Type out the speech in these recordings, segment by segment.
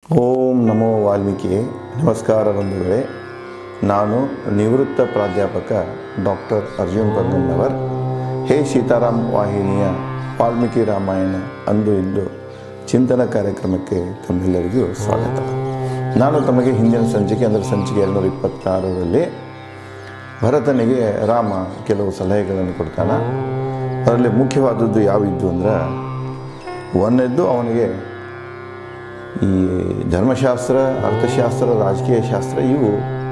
ಓಂ ನಮೋ ವಾಲ್ಮೀಕಿ. ನಮಸ್ಕಾರ ಬಂಧುಗಳೇ. ನಾನು ನಿವೃತ್ತ ಪ್ರಾಧ್ಯಾಪಕ ಡಾಕ್ಟರ್ ಅರ್ಜುನ್ ಪಂಗಣ್ಣವರ್. ಹೇ ಸೀತಾರಾಮ್ ವಾಹಿನಿಯ ವಾಲ್ಮೀಕಿ ರಾಮಾಯಣ ಅಂದು ಇಂದು ಚಿಂತನ ಕಾರ್ಯಕ್ರಮಕ್ಕೆ ತಮ್ಮೆಲ್ಲರಿಗೂ ಸ್ವಾಗತ. ನಾನು ತಮಗೆ ಹಿಂದಿನ ಸಂಚಿಕೆ ಅಂದರೆ ಸಂಚಿಕೆ 226ರಲ್ಲಿ ಭರತನಿಗೆ ರಾಮ ಕೆಲವು ಸಲಹೆಗಳನ್ನು ಕೊಡ್ತಾನೆ. ಅದರಲ್ಲಿ ಮುಖ್ಯವಾದದ್ದು ಯಾವಿದ್ದು ಅಂದರೆ, ಒಂದನೇದ್ದು ಅವನಿಗೆ ಈ ಧರ್ಮಶಾಸ್ತ್ರ, ಅರ್ಥಶಾಸ್ತ್ರ, ರಾಜಕೀಯ ಶಾಸ್ತ್ರ ಇವು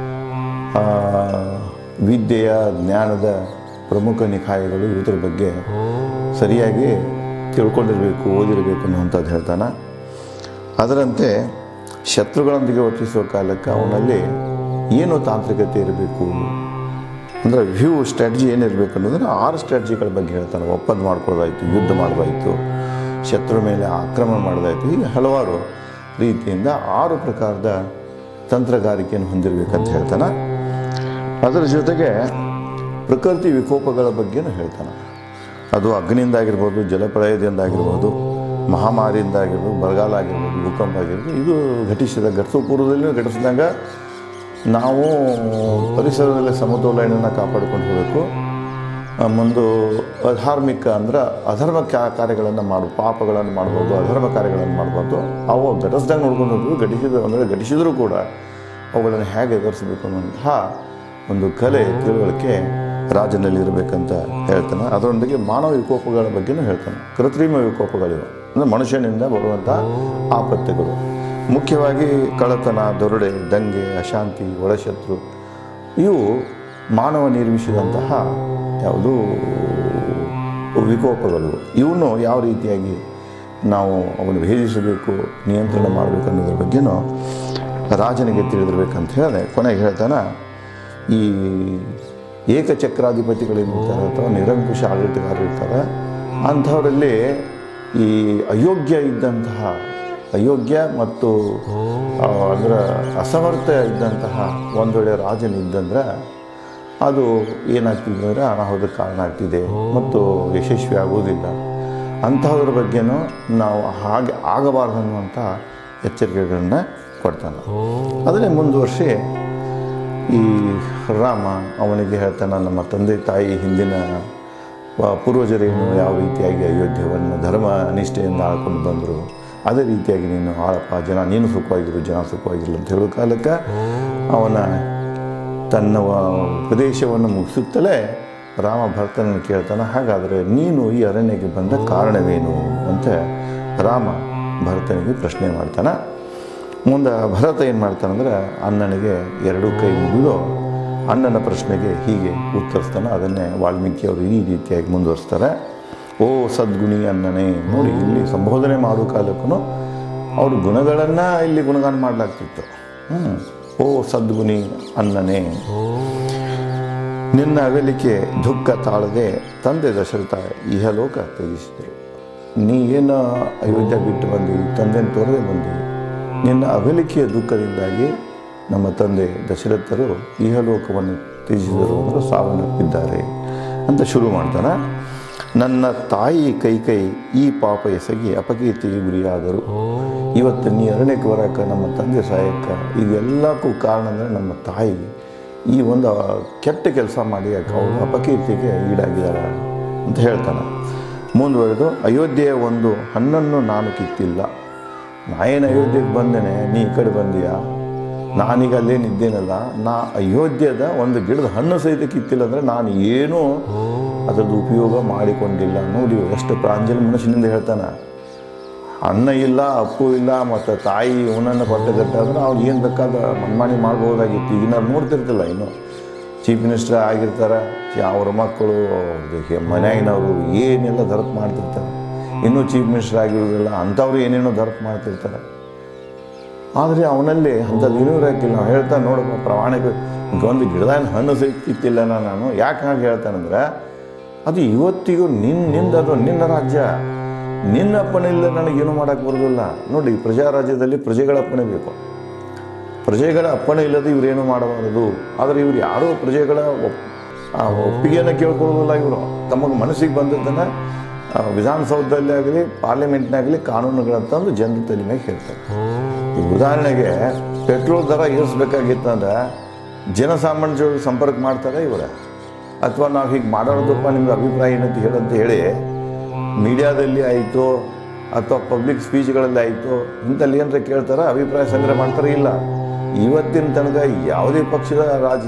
ವಿದ್ಯೆಯ ಜ್ಞಾನದ ಪ್ರಮುಖ ನಿಕಾಯಗಳು. ಇದ್ರ ಬಗ್ಗೆ ಸರಿಯಾಗಿ ತಿಳ್ಕೊಂಡಿರಬೇಕು, ಓದಿರಬೇಕು ಅನ್ನುವಂಥದ್ದು ಹೇಳ್ತಾನೆ. ಅದರಂತೆ ಶತ್ರುಗಳೊಂದಿಗೆ ವರ್ತಿಸುವ ಕಾಲಕ್ಕೆ ಅವನಲ್ಲಿ ಏನು ತಾಂತ್ರಿಕತೆ ಇರಬೇಕು ಅಂದರೆ ಸ್ಟ್ರಾಟಜಿ ಏನಿರಬೇಕು ಅನ್ನೋದನ್ನು 6 ಸ್ಟ್ರಾಟಜಿಗಳ ಬಗ್ಗೆ ಹೇಳ್ತಾನೆ. ಒಪ್ಪಂದ ಮಾಡ್ಕೊಳ್ಳೋದಾಯಿತು, ಯುದ್ಧ ಮಾಡೋದಾಯಿತು, ಶತ್ರು ಮೇಲೆ ಆಕ್ರಮಣ ಮಾಡೋದಾಯಿತು, ಹೀಗೆ ಹಲವಾರು ರೀತಿಯಿಂದ 6 ಪ್ರಕಾರದ ತಂತ್ರಗಾರಿಕೆಯನ್ನು ಹೊಂದಿರಬೇಕಂತ ಹೇಳ್ತಾನೆ. ಅದರ ಜೊತೆಗೆ ಪ್ರಕೃತಿ ವಿಕೋಪಗಳ ಬಗ್ಗೆನೂ ಹೇಳ್ತಾನೆ. ಅದು ಅಗ್ನಿಯಿಂದಾಗಿರ್ಬೋದು, ಜಲಪ್ರಳಯದಿಂದಾಗಿರ್ಬೋದು, ಮಹಾಮಾರಿಯಿಂದಾಗಿರ್ಬೋದು, ಬರಗಾಲ ಆಗಿರ್ಬೋದು, ಭೂಕಂಪ ಆಗಿರ್ಬೋದು, ಇದು ಘಟಿಸೋ ಪೂರ್ವದಲ್ಲಿಯೂ ಘಟಿಸಿದಾಗ ನಾವು ಪರಿಸರದಲ್ಲಿ ಸಮತೋಲನವನ್ನು ಕಾಪಾಡಿಕೊಂಡು ಹೋಗಬೇಕು. ಮುಂದೆ ಅಧಾರ್ಮಿಕ ಅಂದ್ರೆ ಅಧರ್ಮ ಕಾರ್ಯಗಳನ್ನು ಪಾಪಗಳನ್ನು ಮಾಡ್ಬೋದು, ಅಧರ್ಮ ಕಾರ್ಯಗಳನ್ನು ಮಾಡ್ಬೋದು. ಅವು ಘಟಿಸ್ದಂಗೆ ನೋಡ್ಕೊಂಡು ಹೋಗ್ಬೇಕು. ಘಟಿಸಿದರೂ ಕೂಡ ಅವುಗಳನ್ನು ಹೇಗೆ ಎದುರಿಸಬೇಕು ಅನ್ನುವಂತಹ ಒಂದು ಕಲೆ, ತಿಳುವಳಿಕೆ ರಾಜನಲ್ಲಿ ಇರಬೇಕಂತ ಹೇಳ್ತಾನೆ. ಅದರೊಂದಿಗೆ ಮಾನವ ವಿಕೋಪಗಳ ಬಗ್ಗೆನೂ ಹೇಳ್ತಾನೆ. ಕೃತ್ರಿಮ ವಿಕೋಪಗಳಿವೆ ಅಂದರೆ ಮನುಷ್ಯನಿಂದ ಬರುವಂಥ ಆಪತ್ತುಗಳು, ಮುಖ್ಯವಾಗಿ ಕಳ್ಳತನ, ದೊರಡೆ, ದಂಗೆ, ಅಶಾಂತಿ, ಒಳಶತ್ರು, ಇವು ಮಾನವ ನಿರ್ಮಿಸಿದಂತಹ ಯಾವುದು ವಿಕೋಪಗಳು. ಇವನು ಯಾವ ರೀತಿಯಾಗಿ ನಾವು ಅವನು ಭೇದಿಸಬೇಕು, ನಿಯಂತ್ರಣ ಮಾಡಬೇಕು ಅನ್ನೋದ್ರ ಬಗ್ಗೆನೂ ರಾಜನಿಗೆ ತಿಳಿದಿರ್ಬೇಕಂತ ಹೇಳಿದೆ. ಕೊನೆಗೆ ಹೇಳ್ತಾನೆ, ಈ ಏಕಚಕ್ರಾಧಿಪತಿಗಳೇನಿರ್ತಾರೆ ಅಥವಾ ನಿರಂಕುಶ ಆಡಳಿತಗಾರರು ಇರ್ತಾರೆ, ಅಂಥವರಲ್ಲಿ ಈ ಅಯೋಗ್ಯ ಮತ್ತು ಅಂದರೆ ಅಸಮರ್ಥ ಇದ್ದಂತಹ ಒಂದೊಳ್ಳೆ ರಾಜನಿದ್ದಂದ್ರೆ ಅದು ಏನಾಗ್ತಿದೆ ಅನಾಹುತಕ್ಕೆ ಕಾರಣ ಆಗ್ತಿದೆ ಮತ್ತು ಯಶಸ್ವಿ ಆಗುವುದಿಲ್ಲ. ಅಂತಹದ್ರ ಬಗ್ಗೆನೂ ನಾವು ಹಾಗೆ ಆಗಬಾರ್ದು ಅನ್ನುವಂಥ ಎಚ್ಚರಿಕೆಗಳನ್ನ ಕೊಡ್ತಾನೆ. ಅದನ್ನೇ ಮುಂದುವರಿಸಿ ಈ ರಾಮ ಅವನಿಗೆ ಹೇಳ್ತಾನೆ, ನಮ್ಮ ತಂದೆ ತಾಯಿ ಹಿಂದಿನ ಪೂರ್ವಜರೇನು ಯಾವ ರೀತಿಯಾಗಿ ಅಯೋಧ್ಯೆಯನ್ನು ಧರ್ಮ ನಿಷ್ಠೆಯಿಂದ ಆಳ್ಕೊಂಡು ಬಂದರು, ಅದೇ ರೀತಿಯಾಗಿ ನೀನು ಆಳಪ್ಪ, ನೀನು ಸುಖವಾಗಿರು, ಜನ ಸುಖವಾಗಿರಲಿ ಅಂತ ಹೇಳೋ ಕಾಲಕ್ಕೆ ಅವನ ತನ್ನ ಉಪದೇಶವನ್ನು ಮುಗಿಸುತ್ತಲೇ ರಾಮ ಭರತನನ್ನು ಕೇಳ್ತಾನೆ, ಹಾಗಾದರೆ ನೀನು ಈ ಅರಣ್ಯಕ್ಕೆ ಬಂದ ಕಾರಣವೇನು ಅಂತ ರಾಮ ಭರತನಿಗೆ ಪ್ರಶ್ನೆ ಮಾಡ್ತಾನೆ. ಮುಂದೆ ಭರತ ಏನು ಮಾಡ್ತಾನಂದ್ರೆ, ಅಣ್ಣನಿಗೆ 2 ಕೈ ಮುಗಿದು ಅಣ್ಣನ ಪ್ರಶ್ನೆಗೆ ಹೀಗೆ ಉತ್ತರಿಸ್ತಾನೆ. ಅದನ್ನೇ ವಾಲ್ಮೀಕಿಯವರು ಈ ರೀತಿಯಾಗಿ ಮುಂದುವರಿಸ್ತಾರೆ. ಓ ಸದ್ಗುಣಿ ಅಣ್ಣನೇ. ನೋಡಿ, ಇಲ್ಲಿ ಸಂಬೋಧನೆ ಮಾಡೋ ಕಾಲಕ್ಕೂ ಅವ್ರ ಗುಣಗಳನ್ನು ಇಲ್ಲಿ ಗುಣಗಾನ ಮಾಡಲಾಗ್ತಿತ್ತು. ಓ ಸದ್ಗುಣಿ ಅಣ್ಣನೇ, ನಿನ್ನ ಅಗಲಿಕೆ ದುಃಖ ತಾಳದೆ ತಂದೆ ದಶರಥ ಇಹಲೋಕ ತ್ಯಜಿಸಿದರು. ನೀ ಏನು ಅಯೋಧ್ಯ ಬಿಟ್ಟು ಬಂದಿ, ತಂದೆನ ತೋರದೆ ಬಂದಿ, ನಿನ್ನ ಅಗಲಿಕೆಯ ದುಃಖದಿಂದಾಗಿ ನಮ್ಮ ತಂದೆ ದಶರಥರು ಇಹಲೋಕವನ್ನು ತ್ಯಜಿಸಿದರು ಅಂದರೆ ಸಾವನ್ನಪ್ಪಿದ್ದಾರೆ ಅಂತ ಶುರು ಮಾಡ್ತಾನೆ. ನನ್ನ ತಾಯಿ ಕೈ ಈ ಪಾಪ ಎಸಗಿ ಅಪಕೀರ್ತಿಗೆ ಗುರಿಯಾದರು. ಇವತ್ತು ನೀ ಅರಣ್ಯಕ್ಕೆ ಬರೋಕ್ಕೆ, ನಮ್ಮ ತಂದೆ ಸಾಯಕ್ಕೆ, ಇದೆಲ್ಲಕ್ಕೂ ಕಾರಣ ಅಂದರೆ ನಮ್ಮ ತಾಯಿ ಈ ಒಂದು ಕೆಟ್ಟ ಕೆಲಸ ಮಾಡಿ ಅವಳು ಅಪಕೀರ್ತಿಗೆ ಈಡಾಗಿದ್ದಾಳೆ ಅಂತ ಹೇಳ್ತಾನೆ. ಮುಂದುವರೆದು, ಅಯೋಧ್ಯೆಯ ಒಂದು ಹಣ್ಣನ್ನು ನಾನು ಕಿತ್ತಿಲ್ಲ. ನಾನೇನು ಅಯೋಧ್ಯೆಗೆ ಬಂದೇನೆ, ನೀ ಈ ಕಡೆ ಬಂದೀಯಾ, ನಾನೀಗ ಅಲ್ಲೇನಿದ್ದೇನಲ್ಲ, ನಾ ಅಯೋಧ್ಯೆದ ಒಂದು ಗಿಡದ ಹಣ್ಣು ಸಹಿತ ಕಿತ್ತಿಲ್ಲ ಅಂದರೆ ನಾನು ಏನೂ ಅದರದ್ದು ಉಪಯೋಗ ಮಾಡಿಕೊಂಡಿಲ್ಲ. ನೋಡಿ ಎಷ್ಟು ಪ್ರಾಂಜಲ ಮನುಷ್ಯನಿಂದ ಹೇಳ್ತಾನೆ. ಅಣ್ಣ ಇಲ್ಲ, ಅಪ್ಪು ಇಲ್ಲ, ಮತ್ತು ತಾಯಿ ಇವನನ್ನು ಪಟ್ಟಗಟ್ಟಾದ್ರೆ ಅವ್ನು ಏನು ಬೇಕಾದ ಮನ್ಮಾನಿ ಮಾಡ್ಬೋದಾಗಿತ್ತು. ಈಗ ನಾವು ನೋಡ್ತಿರ್ತಿಲ್ಲ, ಇನ್ನು ಚೀಫ್ ಮಿನಿಸ್ಟರ್ ಆಗಿರ್ತಾರೆ, ಅವ್ರ ಮಕ್ಕಳು ಮನೆಯಾಗಿನವರು ಏನೆಲ್ಲ ದರ್ಪ್ ಮಾಡ್ತಿರ್ತಾರೆ. ಇನ್ನೂ ಚೀಫ್ ಮಿನಿಸ್ಟರ್ ಆಗಿರೋದಿಲ್ಲ, ಅಂಥವ್ರು ಏನೇನೋ ದರ್ಪ್ ಮಾಡ್ತಿರ್ತಾರೆ. ಆದರೆ ಅವನಲ್ಲಿ ಅಂಥದ್ದು ಏನೂ ಇರೋಕ್ಕಿಲ್ಲ. ನಾವು ಹೇಳ್ತಾನೆ, ನೋಡಪ್ಪ ಪ್ರಾಮಾಣಿಕ ಒಂದು ಗಿಡದ ಹಣ್ಣು ಸಿಕ್ಕಿತ್ತಿಲ್ಲ ನಾನು. ಯಾಕೆ ಹಾಗೆ ಹೇಳ್ತಾನಂದ್ರೆ, ಅದು ಇವತ್ತಿಗೂ ನಿಂದದು ನಿನ್ನ ರಾಜ್ಯ, ನಿನ್ನ ಅಪ್ಪಣೆ ಇಲ್ಲ ನನಗೇನು ಮಾಡೋಕ್ಕೆ ಬರೋದಿಲ್ಲ. ನೋಡಿ, ಪ್ರಜಾರಾಜ್ಯದಲ್ಲಿ ಪ್ರಜೆಗಳ ಅಪ್ಪಣೆ ಬೇಕು. ಪ್ರಜೆಗಳ ಅಪ್ಪಣೆ ಇಲ್ಲದೆ ಇವರೇನು ಮಾಡಬಾರದು. ಆದರೆ ಇವರು ಯಾರೂ ಪ್ರಜೆಗಳ ಒಪ್ಪಿಗೆಯನ್ನು ಕೇಳ್ಕೊಳ್ಳೋದಿಲ್ಲ. ಇವರು ತಮಗೆ ಮನಸ್ಸಿಗೆ ಬಂದದ್ದನ್ನು ವಿಧಾನಸೌಧದಲ್ಲಿ ಆಗಲಿ ಪಾರ್ಲಿಮೆಂಟ್ನಾಗಲಿ ಕಾನೂನುಗಳನ್ನು ತಂದು ಜನರ ತಲೆ ಮೇಲೆ ಹೇಳ್ತಾರೆ. ಈ ಉದಾಹರಣೆಗೆ ಪೆಟ್ರೋಲ್ ದರ ಏರಿಸ್ಬೇಕಾಗಿತ್ತಂದ್ರೆ ಜನಸಾಮಾನ್ಯ ಜೊತೆ ಸಂಪರ್ಕ ಮಾಡ್ತಾರೆ ಇವರ, ಅಥವಾ ನಾವು ಹೀಗೆ ಮಾಡೋದಪ್ಪ ನಿಮ್ಗೆ ಅಭಿಪ್ರಾಯ ಏನಂತ ಹೇಳಂತ ಹೇಳಿ ಮೀಡಿಯಾದಲ್ಲಿ ಆಯಿತು ಅಥವಾ ಪಬ್ಲಿಕ್ ಸ್ಪೀಚ್ಗಳಲ್ಲಿ ಆಯಿತು ಇಂಥಲ್ಲಿ ಏನರ ಕೇಳ್ತಾರೆ, ಅಭಿಪ್ರಾಯ ಸಂಗ್ರಹ ಮಾಡ್ತಾರೆ. ಇಲ್ಲ, ಇವತ್ತಿನ ತನಕ ಯಾವುದೇ ಪಕ್ಷದ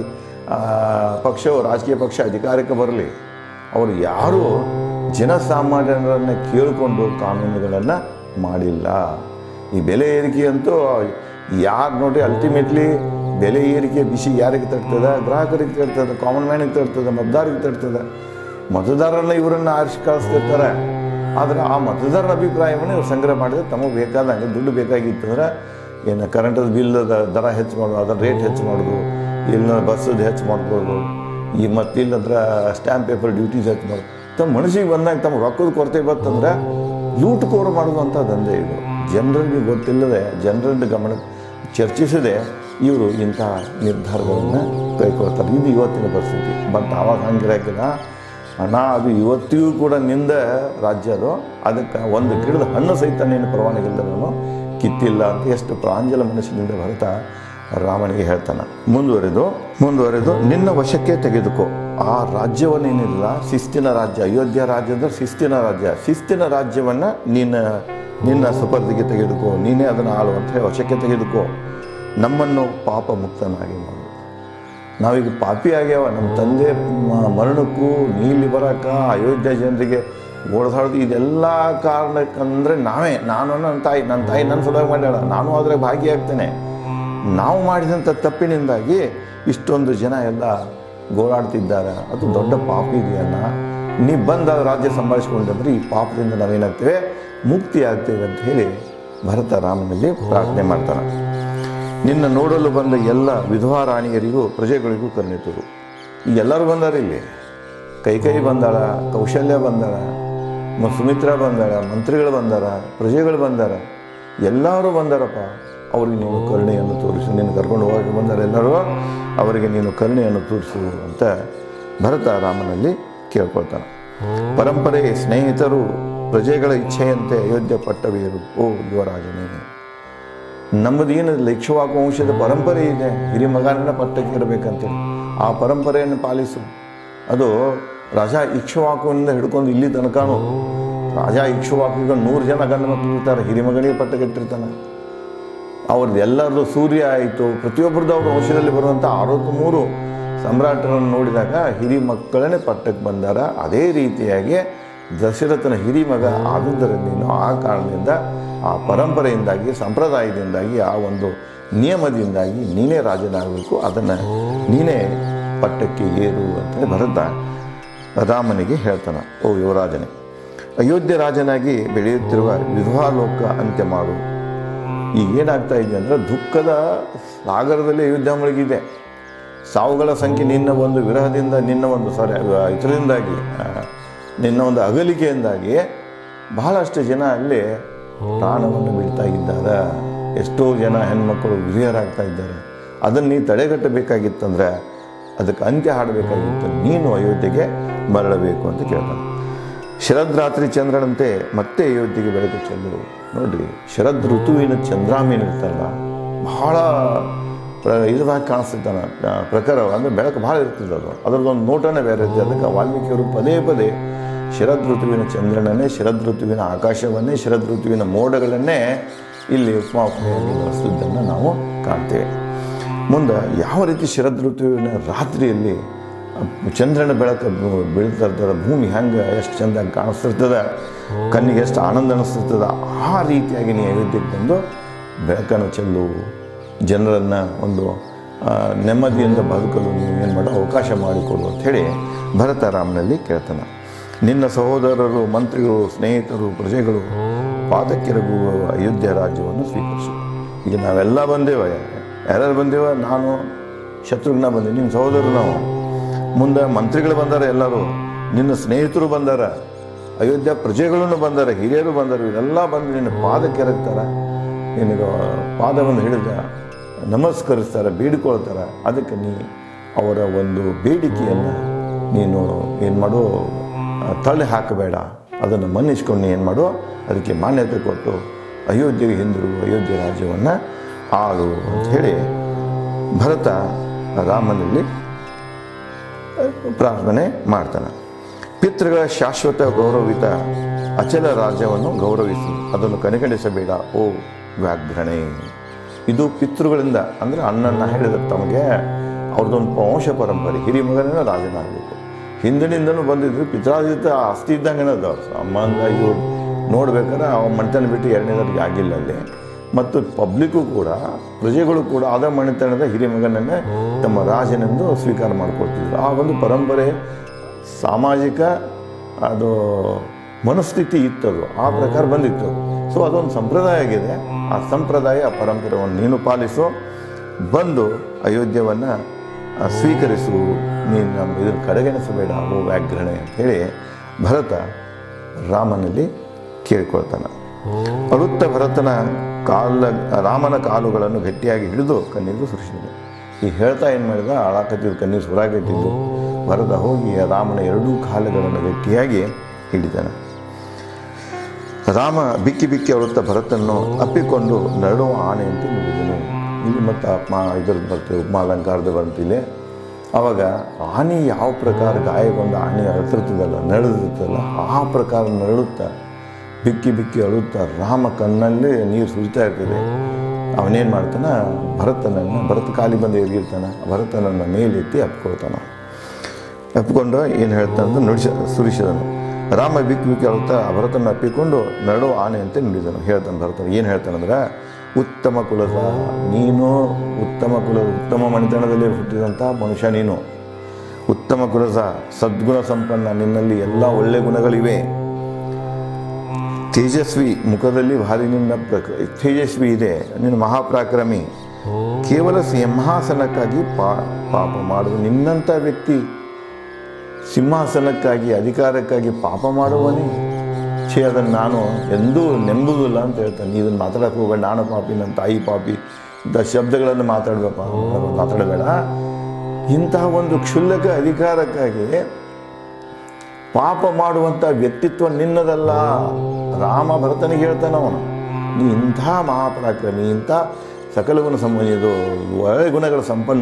ರಾಜಕೀಯ ಪಕ್ಷ ಅಧಿಕಾರಕ್ಕೆ ಬರಲಿ, ಅವರು ಯಾರೂ ಜನಸಾಮಾನ್ಯರನ್ನು ಕೇಳಿಕೊಂಡು ಕಾನೂನುಗಳನ್ನು ಮಾಡಿಲ್ಲ. ಈ ಬೆಲೆ ಏರಿಕೆ ಅಂತೂ ಯಾರು ನೋಡಿ ಅಲ್ಟಿಮೇಟ್ಲಿ ಬೆಲೆ ಏರಿಕೆ ಬಿಸಿ ಯಾರಿಗೆ ತಡ್ತದೆ? ಗ್ರಾಹಕರಿಗೆ ತಡ್ತದೆ, ಕಾಮನ್ ಮ್ಯಾನಿಗೆ ತಡ್ತದೆ, ಮತದಾರರಿಗೆ ತಡ್ತದೆ. ಮತದಾರರನ್ನ ಇವರನ್ನು ಆರಿಸಿ ಕಳಿಸ್ತಿರ್ತಾರೆ. ಆದರೆ ಆ ಮತದಾರರ ಅಭಿಪ್ರಾಯವನ್ನು ಇವ್ರು ಸಂಗ್ರಹ ಮಾಡಿದ್ರೆ ತಮಗೆ ಬೇಕಾದಂಗೆ ದುಡ್ಡು ಬೇಕಾಗಿತ್ತಂದ್ರೆ ಏನು ಕರೆಂಟದ ಬಿಲ್ಲದ ದರ ಹೆಚ್ಚು ಮಾಡೋದು, ಅದರ ರೇಟ್ ಹೆಚ್ಚು ಮಾಡೋದು, ಇಲ್ಲ ಬಸ್ಸದ್ದು ಹೆಚ್ಚು ಮಾಡ್ಬೋದು, ಈ ಮತ್ತಿಲ್ಲಂದ್ರೆ ಸ್ಟ್ಯಾಂಪ್ ಪೇಪರ್ ಡ್ಯೂಟೀಸ್ ಹೆಚ್ಚು ಮಾಡೋದು. ತಮ್ಮ ಮನಸ್ಸಿಗೆ ಬಂದಾಗ ತಮ್ಮ ರೊಕ್ಕದ ಕೊರತೆ ಬರ್ತಂದ್ರೆ ಲೂಟುಕೋರು ಮಾಡೋದು ದಂಧೆ ಇದು. ಜನರಿಗೆ ಗೊತ್ತಿಲ್ಲದೆ ಜನರನ್ನು ಗಮನ ಚರ್ಚಿಸದೆ ಇವರು ಇಂಥ ನಿರ್ಧಾರಗಳನ್ನು ಕೈಗೊಳ್ತಾರೆ. ಇದು ಇವತ್ತಿನ ಪರಿಸ್ಥಿತಿ. ಬಟ್ ಆವಾಗ ಹಂಗಿರಾಕಿಲ್ಲ. ಹಣ ಅದು ಇವತ್ತಿಗೂ ಕೂಡ ನಿಂದ ರಾಜ್ಯ ಅದು, ಅದಕ್ಕೆ ಒಂದು ಗಿಡದ ಹಣ್ಣು ಸಹಿತ ನೀನು ಪರವಾನಗಿಲ್ಲದವನು ಕಿತ್ತಿಲ್ಲ ಅಂತ ಎಷ್ಟು ಪ್ರಾಂಜಲ ಮನಸ್ಸಿನಿಂದ ಭರತ ರಾಮನಿಗೆ ಹೇಳ್ತಾನೆ. ಮುಂದುವರೆದು ನಿನ್ನ ವಶಕ್ಕೆ ತೆಗೆದುಕೋ ಆ ರಾಜ್ಯವನ್ನೇನಿಲ್ಲ, ಶಿಸ್ತಿನ ರಾಜ್ಯ. ಅಯೋಧ್ಯ ರಾಜ್ಯ ಅಂದರೆ ಶಿಸ್ತಿನ ರಾಜ್ಯ. ಶಿಸ್ತಿನ ರಾಜ್ಯವನ್ನು ನಿನ್ನ ಸುಪರ್ದಿಗೆ ತೆಗೆದುಕೋ, ನೀನೇ ಅದನ್ನು ಆಳುವಂತ ವಶಕ್ಕೆ ತೆಗೆದುಕೋ. ನಮ್ಮನ್ನು ಪಾಪ ಮುಕ್ತನಾಗಿ ಮಾಡು. ನಾವೀಗ ಪಾಪಿ ಆಗ್ಯಾವ. ನಮ್ಮ ತಂದೆ ಮರಣಕ್ಕೂ ನೀಲಿ ಬರಕ ಅಯೋಧ್ಯ ಜನರಿಗೆ ಓಡಿಸಾಡೋದು ಇದೆಲ್ಲ ಕಾರಣಕ್ಕಂದರೆ ನಾನು ನನ್ನ ತಾಯಿ ನನ್ನ ಸಲುವಾಗಿ ಮಾಡ್ಯಾಳ, ನಾನು ಅದರ ಭಾಗಿಯಾಗ್ತೇನೆ. ನಾವು ಮಾಡಿದಂಥ ತಪ್ಪಿನಿಂದಾಗಿ ಇಷ್ಟೊಂದು ಜನ ಎಲ್ಲ ಗೋಳಾಡ್ತಿದ್ದಾರೆ. ಅದು ದೊಡ್ಡ ಪಾಪ ಇದೆಯನ್ನ. ನೀ ಬಂದ ರಾಜ್ಯ ಸಂಭಾಳಿಸ್ಕೊಂಡ್ರೆ ಈ ಪಾಪದಿಂದ ನಾವೇನಾಗ್ತೇವೆ, ಮುಕ್ತಿ ಆಗ್ತೇವೆ ಅಂತ ಹೇಳಿ ಭರತ ರಾಮನಲ್ಲಿ ಪ್ರಾರ್ಥನೆ ಮಾಡ್ತಾನೆ. ನಿನ್ನ ನೋಡಲು ಬಂದ ಎಲ್ಲ ವಿಧವಾ ರಾಣಿಯರಿಗೂ ಪ್ರಜೆಗಳಿಗೂ ಕರುಣೆ ತೋರು. ಈಗ ಎಲ್ಲರೂ ಬಂದಾರ. ಇಲ್ಲಿ ಕೈಕೈ ಬಂದಾಳ, ಕೌಶಲ್ಯ ಬಂದಾಳ, ಸುಮಿತ್ರಾ ಬಂದಾಳ, ಮಂತ್ರಿಗಳು ಬಂದಾರ, ಪ್ರಜೆಗಳು ಬಂದಾರ, ಎಲ್ಲರೂ ಬಂದಾರಪ್ಪ. ಅವ್ರಿಗೆ ನೀನು ಕರುಣೆಯನ್ನು ತೋರಿಸು. ನೀನು ಕರ್ಕೊಂಡು ಹೋಗಿ ಬಂದಾರ ಎಲ್ಲರೂ, ಅವರಿಗೆ ನೀನು ಕರುಣೆಯನ್ನು ತೋರಿಸು ಅಂತ ಭರತ ರಾಮನಲ್ಲಿ ಕೇಳ್ಕೊಳ್ತಾನೆ. ಪರಂಪರೆ ಸ್ನೇಹಿತರು ಪ್ರಜೆಗಳ ಇಚ್ಛೆಯಂತೆ ಅಯೋಧ್ಯ ಪಟ್ಟವೇರು ಓ ಯುವರಾಜನೇ. ನಮ್ಮದೇನಿಲ್ಲ, ಇಕ್ಷ್ವಾಕು ವಂಶದ ಪರಂಪರೆ ಇದೆ, ಹಿರಿಮಗನನ್ನ ಪಟ್ಟಕ್ಕೆ ಇರಬೇಕಂತೇಳಿ. ಆ ಪರಂಪರೆಯನ್ನು ಪಾಲಿಸು. ಅದು ರಾಜ ಇಕ್ಷ್ವಾಕುವಿನಿಂದ ಹಿಡ್ಕೊಂಡು ಇಲ್ಲಿ ತನಕನೂ ರಾಜ ಇಕ್ಷ್ವಾಕುಗೆ 100 ಜನ ಗಂಡು ಮಕ್ಕಳು ಇರ್ತಾರೆ, ಹಿರಿಮಗನಿಗೆ ಪಟ್ಟಕ್ಕಿಟ್ಟಿರ್ತಾನೆ. ಅವ್ರದ್ದು ಎಲ್ಲರದ್ದು ಸೂರ್ಯ ಆಯಿತು, ಪ್ರತಿಯೊಬ್ಬರದ್ದು ಅವ್ರ ವಂಶದಲ್ಲಿ ಬರುವಂಥ 63 ಸಮ್ರಾಟರನ್ನು ನೋಡಿದಾಗ ಹಿರಿ ಮಕ್ಕಳನ್ನೇ ಪಟ್ಟಕ್ಕೆ ಬಂದಾರ. ಅದೇ ರೀತಿಯಾಗಿ ದಶರಥನ ಹಿರಿಮಗ ಆದುದರಿಂದ ಆ ಕಾರಣದಿಂದ, ಆ ಪರಂಪರೆಯಿಂದಾಗಿ, ಸಂಪ್ರದಾಯದಿಂದಾಗಿ, ಆ ಒಂದು ನಿಯಮದಿಂದಾಗಿ ನೀನೇ ರಾಜನಾಗಬೇಕು, ಅದನ್ನು ನೀನೇ ಪಟ್ಟಕ್ಕೆ ಏರು ಅಂತೇಳಿ ಭರತ ರಾಮನಿಗೆ ಹೇಳ್ತಾನೆ. ಓ ಯುವರಾಜನೇ, ಅಯೋಧ್ಯ ರಾಜನಾಗಿ ಬೆಳೆಯುತ್ತಿರುವ ವಿಧವಾಲೋಕ ಅಂತ್ಯ ಮಾಡು. ಈಗ ಏನಾಗ್ತಾ ಇದೆ ಅಂದರೆ ದುಃಖದ ಸಾಗರದಲ್ಲಿ ಅಯೋಧ್ಯ ಮುಳುಗಿದೆ. ಸಾವುಗಳ ಸಂಖ್ಯೆ ನಿನ್ನ ಒಂದು ವಿರಹದಿಂದ, ನಿನ್ನ ಒಂದು ಇದರಿಂದಾಗಿ, ನಿನ್ನ ಒಂದು ಅಗಲಿಕೆಯಿಂದಾಗಿ ಬಹಳಷ್ಟು ಜನ ಅಲ್ಲಿ ಪ್ರಾಣವನ್ನು ಬಿಡ್ತಾ ಇದ್ದಾರೆ. ಎಷ್ಟೋ ಜನ ಹೆಣ್ಮಕ್ಕಳು ವಿಧೇಯರಾಗ್ತಾ ಇದ್ದಾರೆ. ಅದನ್ನು ನೀ ತಡೆಗಟ್ಟಬೇಕಾಗಿತ್ತಂದ್ರೆ, ಅದಕ್ಕೆ ಅಂತ್ಯ ಹಾಡಬೇಕಾಗಿತ್ತು, ನೀನು ಅಯೋಧ್ಯೆಗೆ ಮರಳಬೇಕು ಅಂತ ಕೇಳ್ತಾನೆ. ಶರದ್ರಾತ್ರಿ ಚಂದ್ರನಂತೆ ಮತ್ತೆ ಅಯೋಧ್ಯೆಗೆ ಬೆಳಕು ಚೆಲ್ಲರು. ನೋಡ್ರಿ, ಶರದ್ ಋತುವಿನ ಚಂದ್ರಾಮೇನಿರ್ತಲ್ಲ, ಬಹಳ ಇದಾಗಿ ಕಾಣಿಸ್ತಿದ್ದಾನೆ ಪ್ರಕಾರ. ಅಂದರೆ ಬೆಳಕು ಭಾಳ ಇರ್ತದೆ. ಅದರದ್ದೊಂದು ನೋಟನೇ ಬೇರೆ ಇರ್ತದೆ. ಅದಕ್ಕೆ ವಾಲ್ಮೀಕಿಯವರು ಪದೇ ಪದೇ ಶರದ್ ಋತುವಿನ ಚಂದ್ರನನ್ನೇ, ಶರದ್ ಋತುವಿನ ಆಕಾಶವನ್ನೇ, ಶರದ್ ಋತುವಿನ ಮೋಡಗಳನ್ನೇ ಇಲ್ಲಿ ಉಪಮಾಪನೆಯಾಗಿ ಬಳಸಿದ್ದನ್ನು ನಾವು ಕಾಣ್ತೇವೆ. ಮುಂದೆ ಯಾವ ರೀತಿ ಶರದ್ ಋತುವಿನ ರಾತ್ರಿಯಲ್ಲಿ ಚಂದ್ರನ ಬೆಳಕು ಬೀಳ್ತಾ ಇರ್ತದೆ, ಭೂಮಿ ಹೆಂಗೆ ಎಷ್ಟು ಚೆಂದಾಗಿ ಕಾಣಿಸ್ತಿರ್ತದೆ, ಕಣ್ಣಿಗೆ ಎಷ್ಟು ಆನಂದ ಅನ್ನಿಸ್ತಿರ್ತದೆ, ಆ ರೀತಿಯಾಗಿ ನೀವು ಅಯೋಧ್ಯೆಗೆ ಬಂದು ಬೆಳಕನ್ನು ಚೆಲ್ಲು, ಜನರನ್ನು ಒಂದು ನೆಮ್ಮದಿಯಿಂದ ಬದುಕಲು ನೀವು ಏನು ಮಾಡೋ ಅವಕಾಶ ಮಾಡಿಕೊಡು ಅಂಥೇಳಿ ಭರತ ರಾಮನಲ್ಲಿ ಕೇಳ್ತಾನೆ. ನಿನ್ನ ಸಹೋದರರು, ಮಂತ್ರಿಗಳು, ಸ್ನೇಹಿತರು, ಪ್ರಜೆಗಳು ಪಾದಕ್ಕೆರಗುವ ಅಯೋಧ್ಯ ರಾಜ್ಯವನ್ನು ಸ್ವೀಕರಿಸು. ಈಗ ನಾವೆಲ್ಲ ಬಂದೇವ. ಯಾರ್ಯಾರು ಬಂದೇವ? ನಾನು, ಶತ್ರುಘ್ನ ಬಂದೆ, ನಿಮ್ಮ ಸಹೋದರರು ನಾವು, ಮುಂದೆ ಮಂತ್ರಿಗಳು ಬಂದಾರ, ಎಲ್ಲರೂ ನಿನ್ನ ಸ್ನೇಹಿತರು ಬಂದಾರ, ಅಯೋಧ್ಯ ಪ್ರಜೆಗಳನ್ನು ಬಂದಾರ, ಹಿರಿಯರು ಬಂದರು. ಇವರೆಲ್ಲ ಬಂದು ನಿನ್ನ ಪಾದಕ್ಕೆರಗ್ತಾರೆ, ನಿನಗೆ ಪಾದವನ್ನು ಹಿಡಿದ ನಮಸ್ಕರಿಸ್ತಾರೆ, ಬೇಡಿಕೊಳ್ತಾರೆ. ಅದಕ್ಕೆ ನೀ ಅವರ ಒಂದು ಬೇಡಿಕೆಯನ್ನು ನೀನು ಏನು ಮಾಡು, ತಳ್ಳಿ ಹಾಕಬೇಡ. ಅದನ್ನು ಮನ್ನಿಸ್ಕೊಂಡು ಏನು ಮಾಡು, ಅದಕ್ಕೆ ಮಾನ್ಯತೆ ಕೊಟ್ಟು ಅಯೋಧ್ಯೆಗೆ ಹಿಂದಿರುಗು, ಅಯೋಧ್ಯೆ ರಾಜ್ಯವನ್ನು ಆಳು ಅಂತ ಹೇಳಿ ಭರತ ರಾಮನಲ್ಲಿ ಪ್ರಾರ್ಥನೆ ಮಾಡ್ತಾನೆ. ಪಿತೃಗಳ ಶಾಶ್ವತ ಗೌರವಿತ ಅಚಲ ರಾಜ್ಯವನ್ನು ಗೌರವಿಸು, ಅದನ್ನು ಕಡೆಗಣಿಸಬೇಡ ಓ ವ್ಯಾಘ್ರಣೆ. ಇದು ಪಿತೃಗಳಿಂದ ಅಂದರೆ ಅಣ್ಣನ ಹೇಳಿದ ತಮಗೆ ಅವ್ರದ್ದೊಂದು ವಂಶ ಪರಂಪರೆ, ಹಿರಿಯ ಮಗನೇ ರಾಜನಾಗಬೇಕು. ಹಿಂದಿನಿಂದನೂ ಬಂದಿದ್ರು, ಪಿತ್ರಾರ್ಜಿತ ಆಸ್ತಿ ಇದ್ದಂಗೆ ಅದು ಸಂಬಂಧ. ಇವ್ರು ನೋಡ್ಬೇಕಾದ್ರೆ ಅವ ಮನೆತನ ಬಿಟ್ಟು ಎರಡನೇದಾರಿಗೆ ಆಗಿಲ್ಲ ಅಲ್ಲಿ. ಮತ್ತು ಪಬ್ಲಿಕ್ಕು ಕೂಡ, ಪ್ರಜೆಗಳು ಕೂಡ ಆದ ಮನೆತನದ ಹಿರಿಯ ಮಗನನ್ನೇ ತಮ್ಮ ರಾಜನೆಂದು ಸ್ವೀಕಾರ ಮಾಡಿಕೊಳ್ತಿದ್ರು. ಆ ಒಂದು ಪರಂಪರೆ ಸಾಮಾಜಿಕ ಅದು ಮನಸ್ಥಿತಿ ಇತ್ತದು, ಆ ಪ್ರಕಾರ ಬಂದಿತ್ತು. ಸೊ ಅದೊಂದು ಸಂಪ್ರದಾಯ ಆಗಿದೆ. ಆ ಸಂಪ್ರದಾಯ, ಆ ಪರಂಪರೆಯನ್ನು ನೀನು ಪಾಲಿಸು, ಬಂದು ಅಯೋಧ್ಯವನ್ನು ಸ್ವೀಕರಿಸು, ನೀನು ನಮ್ಮ ಇದನ್ನು ಕಡೆಗಣಿಸಬೇಡ ಓ ವ್ಯಾಘ್ರಣೆ ಅಂತ ಹೇಳಿ ಭರತ ರಾಮನಲ್ಲಿ ಕೇಳ್ಕೊಳ್ತಾನೆ. ಅಳುತ್ತ ಭರತನ ರಾಮನ ಕಾಲುಗಳನ್ನು ಗಟ್ಟಿಯಾಗಿ ಹಿಡಿದು ಕಣ್ಣೀರು ಸುರಿಸಿದನು. ಈ ಹೇಳ್ತಾ ಏನು ಮಾಡಿದ, ಅಳಾಕತ್ತಿದ್ದು ಕಣ್ಣೀರು ಸುರಾಕತ್ತಿದ್ದು ಭರತ ಹೋಗಿ ರಾಮನ ಎರಡೂ ಕಾಲುಗಳನ್ನು ಗಟ್ಟಿಯಾಗಿ ಹಿಡಿದಾನೆ. ರಾಮ ಬಿಕ್ಕಿ ಬಿಕ್ಕಿ ಅಳುತ್ತ ಭರತನ್ನು ಅಪ್ಪಿಕೊಂಡು ನರಳುವ ಆಣೆಯಂತೆ ನುಡಿದನು. ಇಲ್ಲಿ ಮತ್ತು ಇದ್ರದ್ದು ಬರ್ತೀವಿ, ಉಪಮಾಲಂಕಾರದ ಬರ್ತಿಲ್ಲಿ. ಆವಾಗ ಆನೆ ಯಾವ ಪ್ರಕಾರ ಗಾಯಗೊಂಡು ಆನೆ ಅಳ್ತಿರ್ತದಲ್ಲ, ನರಳಿರ್ತದಲ್ಲ, ಆ ಪ್ರಕಾರ ನರಳುತ್ತಾ ಬಿಕ್ಕಿ ಬಿಕ್ಕಿ ಅಳುತ್ತಾ ರಾಮ ಕಣ್ಣಲ್ಲಿ ನೀರು ಸುರಿತಾ ಇರ್ತದೆ. ಅವನೇನು ಮಾಡ್ತಾನೆ, ಭರತ ಕಾಲಿ ಬಂದು ಎದ್ಗಿರ್ತಾನೆ, ಭರತನನ್ನು ಮೇಲೆತ್ತಿ ಅಪ್ಕೊಳ್ತಾನೆ. ಅಪ್ಕೊಂಡು ಏನು ಹೇಳ್ತಾನೆ ಸುರಿಸಿದನು. ರಾಮ ಬಿಕ್ಕಿ ಬಿಕ್ಕಿ ಅಳುತ್ತಾ ಭರತನ ಅಪ್ಪಿಕೊಂಡು ನರಳು ಆನೆಯಂತೆ ನುಡಿದನು. ಹೇಳ್ತಾನೆ ಭರತನು ಏನು ಹೇಳ್ತಾನಂದ್ರೆ, ಉತ್ತಮ ಕುಲದ ನೀನು, ಉತ್ತಮ ಮನೆತನದಲ್ಲಿ ಹುಟ್ಟಿದಂಥ ಮನುಷ್ಯ ನೀನು, ಉತ್ತಮ ಕುಲದ ಸದ್ಗುಣ ಸಂಪನ್ನ, ನಿನ್ನಲ್ಲಿ ಎಲ್ಲ ಒಳ್ಳೆ ಗುಣಗಳಿವೆ, ತೇಜಸ್ವಿ, ಮುಖದಲ್ಲಿ ಭಾರಿ ನಿನ್ನ ತೇಜಸ್ವಿ ಇದೆ, ನೀನು ಮಹಾಪರಾಕ್ರಮಿ, ಕೇವಲ ಸಿಂಹಾಸನಕ್ಕಾಗಿ ಪಾಪ ಮಾಡುವ ನಿನ್ನಂಥ ವ್ಯಕ್ತಿ ಸಿಂಹಾಸನಕ್ಕಾಗಿ ಅಧಿಕಾರಕ್ಕಾಗಿ ಪಾಪ ಮಾಡುವನೇ ಛೇ, ಅದನ್ನು ನಾನು ಎಂದೂ ನೆಂಬುದಿಲ್ಲ ಅಂತ ಹೇಳ್ತಾನೆ. ಇದನ್ನು ಮಾತಾಡೋಕೆ ಹೋಗಬೇಡ, ನಾನು ಪಾಪಿ, ನನ್ನ ತಾಯಿ ಪಾಪಿ ಇಂಥ ಶಬ್ದಗಳನ್ನು ಮಾತಾಡಬೇಡ. ಇಂತಹ ಒಂದು ಕ್ಷುಲ್ಲಕ ಅಧಿಕಾರಕ್ಕಾಗಿ ಪಾಪ ಮಾಡುವಂಥ ವ್ಯಕ್ತಿತ್ವ ನಿನ್ನದಲ್ಲ. ರಾಮ ಭರತನಿಗೆ ಹೇಳ್ತಾನೆ ಅವನು, ನೀ ಇಂಥ ಮಹಾಪರಾಕ್ರಮಿ, ಇಂಥ ಸಕಲ ಗುಣ ಸಂಪನ್ನಿದು, ಒಳ್ಳೆ ಗುಣಗಳ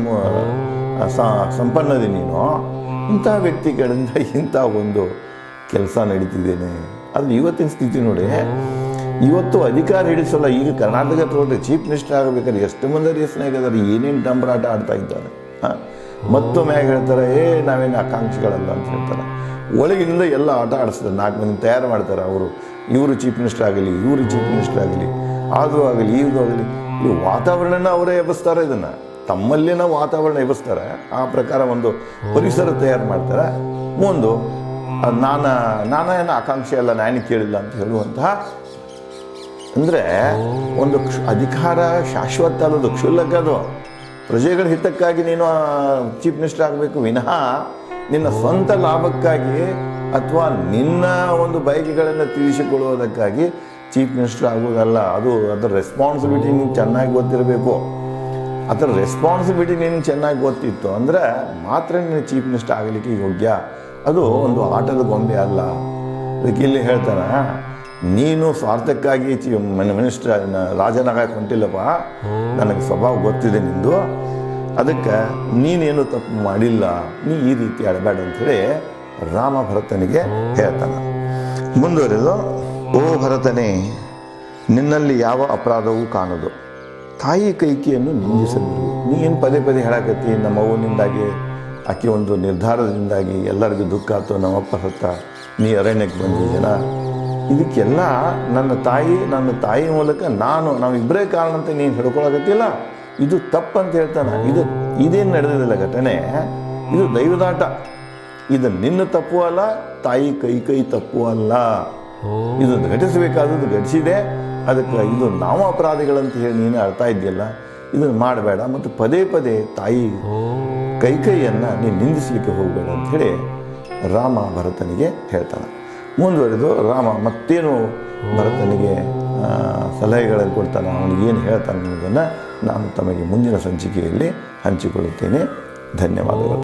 ಸಂಪನ್ನದಿ ನೀನು, ಇಂಥ ವ್ಯಕ್ತಿಗಳಿಂದ ಇಂಥ ಒಂದು ಕೆಲಸ ನಡೀತಿದ್ದೇನೆ. ಅದು ಇವತ್ತಿನ ಸ್ಥಿತಿ ನೋಡಿ, ಇವತ್ತು ಅಧಿಕಾರ ಹಿಡಿಸಲ್ಲ. ಈಗ ಕರ್ನಾಟಕ ತಗೊಂಡ್ರೆ ಚೀಫ್ ಮಿನಿಸ್ಟರ್ ಆಗಬೇಕಾದ್ರೆ ಎಷ್ಟು ಮಂದಿ ರೇಸ್ನಾಗಿದ್ದಾರೆ, ಏನೇನು ಡಂಬರಾಟ ಆಡ್ತಾ ಇದ್ದಾರೆ. ಮತ್ತೊಮ್ಮೆ ಹೇಗೆ ಹೇಳ್ತಾರೆ, ನಾವೇನು ಆಕಾಂಕ್ಷಿಗಳಲ್ಲ ಅಂತ ಹೇಳ್ತಾರೆ. ಒಳಗಿನಿಂದ ಎಲ್ಲ ಆಟ ಆಡಿಸ್ತಾರೆ, 4 ಮಂದಿ ತಯಾರು ಮಾಡ್ತಾರೆ. ಇವರು ಚೀಫ್ ಮಿನಿಸ್ಟರ್ ಆಗಲಿ, ಇವರು ಚೀಫ್ ಮಿನಿಸ್ಟರ್ ಆಗಲಿ, ಅದು ಆಗಲಿ, ಇದು ಆಗಲಿ, ಈ ವಾತಾವರಣನ ಅವರೇ ಎಬ್ಬಿಸ್ತಾರೆ. ಇದನ್ನು ತಮ್ಮಲ್ಲಿನ ವಾತಾವರಣ ಎಬ್ಬಿಸ್ತಾರೆ. ಆ ಪ್ರಕಾರ ಒಂದು ಪರಿಸರ ತಯಾರು ಮಾಡ್ತಾರೆ. ಮುಂದೆ ನಾನೇನು ಆಕಾಂಕ್ಷೆ ಅಲ್ಲ, ನಾನು ಕೇಳಿಲ್ಲ ಅಂತ ಹೇಳುವಂತಹ, ಅಂದರೆ ಒಂದು ಅಧಿಕಾರ ಶಾಶ್ವತ ಅಲ್ಲದು, ಕ್ಷುಲ್ಲಕದು. ಪ್ರಜೆಗಳ ಹಿತಕ್ಕಾಗಿ ನೀನು ಚೀಫ್ ಮಿನಿಸ್ಟರ್ ಆಗಬೇಕು ವಿನಃ ನಿನ್ನ ಸ್ವಂತ ಲಾಭಕ್ಕಾಗಿ ಅಥವಾ ನಿನ್ನ ಒಂದು ಬಯಕೆಗಳನ್ನು ತೀರಿಸಿಕೊಳ್ಳುವುದಕ್ಕಾಗಿ ಚೀಫ್ ಮಿನಿಸ್ಟರ್ ಆಗೋದಲ್ಲ. ಅದರ ರೆಸ್ಪಾನ್ಸಿಬಿಲಿಟಿ ನೀನು ಚೆನ್ನಾಗಿ ಗೊತ್ತಿರಬೇಕು. ಅದರ ರೆಸ್ಪಾನ್ಸಿಬಿಲಿಟಿ ನೀನು ಚೆನ್ನಾಗಿ ಗೊತ್ತಿತ್ತು ಅಂದರೆ ಮಾತ್ರ ನೀನು ಚೀಫ್ ಮಿನಿಸ್ಟರ್ ಆಗಲಿಕ್ಕೆ ಯೋಗ್ಯ. ಅದು ಒಂದು ಆಟದ ಗೊಂಬೆ ಅಲ್ಲ. ಅದಕ್ಕೆ ಇಲ್ಲಿ ಹೇಳ್ತಾನೆ, ನೀನು ಸ್ವಾರ್ಥಕ್ಕಾಗಿ ಮಿನಿಸ್ಟರ್ ರಾಜನಾಗಕ್ಕೆ ಹೊಂಟಿಲ್ಲಪ್ಪ, ನನಗೆ ಸ್ವಭಾವ ಗೊತ್ತಿದೆ ನಿಂದು, ಅದಕ್ಕೆ ನೀನೇನು ತಪ್ಪು ಮಾಡಿಲ್ಲ, ನೀ ಈ ರೀತಿ ಆಡಬೇಡ ಅಂಥೇಳಿ ರಾಮ ಭರತನಿಗೆ ಹೇಳ್ತಾನೆ. ಮುಂದುವರೆದು, ಓ ಭರತನೇ, ನಿನ್ನಲ್ಲಿ ಯಾವ ಅಪರಾಧವೂ ಕಾಣದು, ತಾಯಿ ಕೈಕೆಯನ್ನು ನಿಂದಿಸದಿರು. ನೀ ಏನು ಪದೇ ಪದೇ ಹೇಳಕತ್ತಿ, ನಮ್ಮ ಅವ್ವನಿಂದಾಗಿ ಆಕೆ ಒಂದು ನಿರ್ಧಾರದಿಂದಾಗಿ ಎಲ್ಲರಿಗೂ ದುಃಖ ಆಯ್ತು, ನಮ್ಮಪ್ಪ ಸತ್ತ, ನೀ ಅರಣ್ಯಕ್ಕೆ ಬಂದಿದ್ದೀನ, ಇದಕ್ಕೆಲ್ಲ ನನ್ನ ತಾಯಿ ಮೂಲಕ ನಾವಿಬ್ಬರೇ ಕಾರಣ ಅಂತ ನೀನು ಹೇಳ್ಕೊಳಕತ್ತಿಲ್ಲ, ಇದು ತಪ್ಪಂತ ಹೇಳ್ತಾನೆ. ಇದೇನು ನಡೆದಿಲ್ಲ ಘಟನೆ, ಇದು ದೈವದಾಟ. ಇದು ನಿನ್ನ ತಪ್ಪು ಅಲ್ಲ, ತಾಯಿ ಕೈ ತಪ್ಪು ಅಲ್ಲ. ಇದು ಘಟಿಸಬೇಕಾದದ್ದು ಘಟಿಸಿದೆ. ಅದಕ್ಕೆ ಇದು ನಾವು ಅಪರಾಧಿಗಳಂತ ಹೇಳಿ ನೀನು ಅಳ್ತಾ ಇದ್ದಿಲ್ಲ, ಇದನ್ನು ಮಾಡಬೇಡ. ಮತ್ತು ಪದೇ ಪದೇ ತಾಯಿ ಕೈಯನ್ನು ನೀನು ನಿಂದಿಸಲಿಕ್ಕೆ ಹೋಗಬೇಡ ಅಂಥೇಳಿ ರಾಮ ಭರತನಿಗೆ ಹೇಳ್ತಾನೆ. ಮುಂದುವರೆದು ರಾಮ ಮತ್ತೇನು ಭರತನಿಗೆ ಸಲಹೆಗಳನ್ನು ಕೊಡ್ತಾನೆ, ಅವನಿಗೇನು ಹೇಳ್ತಾನೆ ಅನ್ನೋದನ್ನು ನಾನು ತಮಗೆ ಮುಂದಿನ ಸಂಚಿಕೆಯಲ್ಲಿ ಹಂಚಿಕೊಳ್ಳುತ್ತೇನೆ. ಧನ್ಯವಾದಗಳು.